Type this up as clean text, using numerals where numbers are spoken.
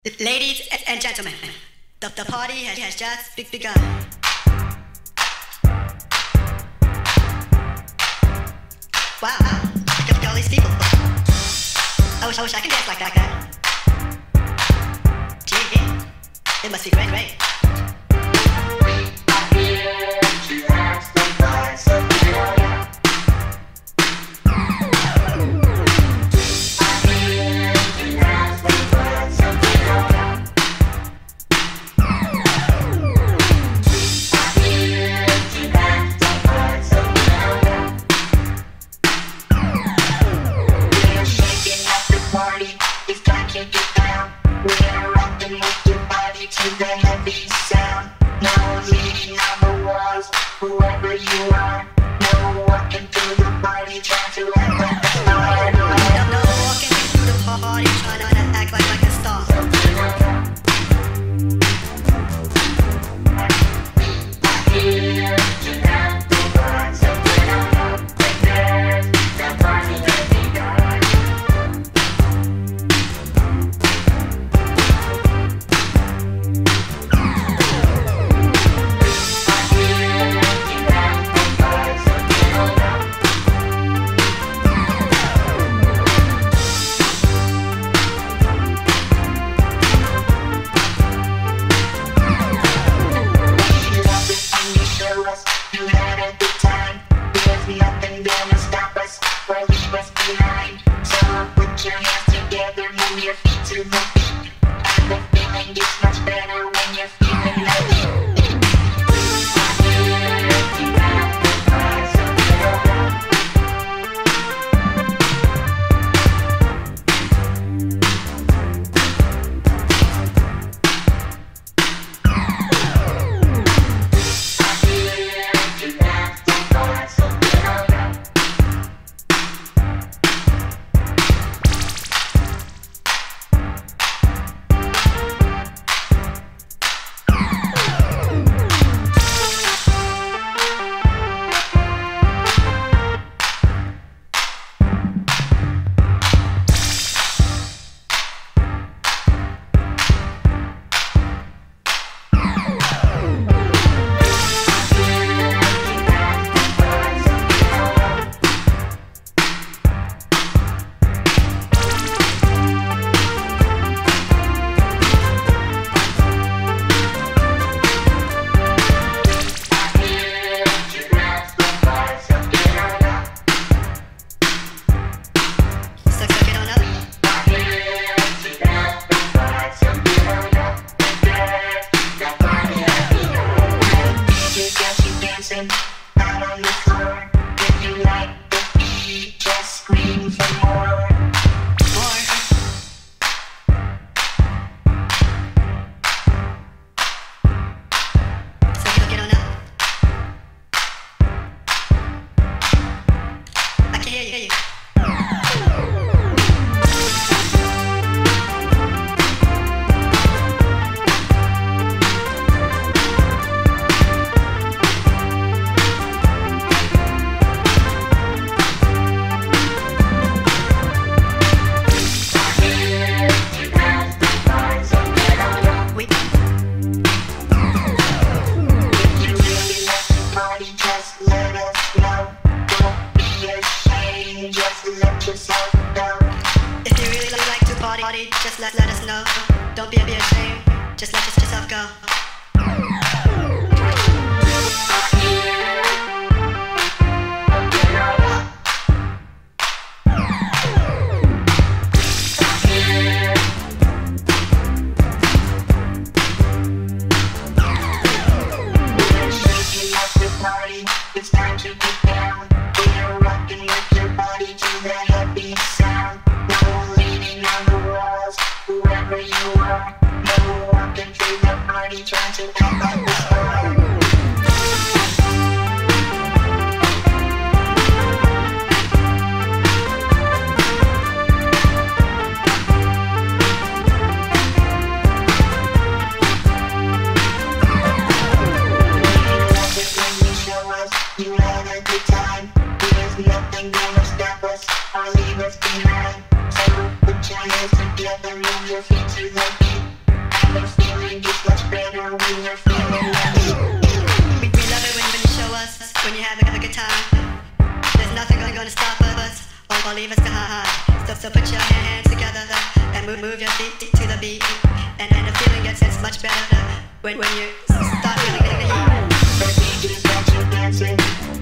Ladies and gentlemen, the party has just begun. Wow, look at all these people. I wish I could dance like that. Gee, it must be great. To the heavy sound, no leaning on the walls. Whoever you are, no walking through the party trying to act like a star. No walking through the party trying to act like a star. You had a good time. There's nothing gonna stop us or leave us behind. So put your hands together, move your feet to the beat. And the feeling gets much better when you're feeling the beat. Out on the floor. If you like the beat, just scream for more. So get on up. I can hear you. Just let us know. Don't be ashamed, just let yourself go. If you really like to party, just let us know. Don't be ashamed, just let yourself go. It's time to get down. We're rocking with your body to the heavy sound. No leaning on the walls. Whoever you are, no walking through the party trying to act like a star. You had a good time. There's nothing gonna stop us or leave us behind. So put your hands together, move your feet to the beat. the beat, and the feeling gets much better when you start feeling the heat. The DJ's got you dancing.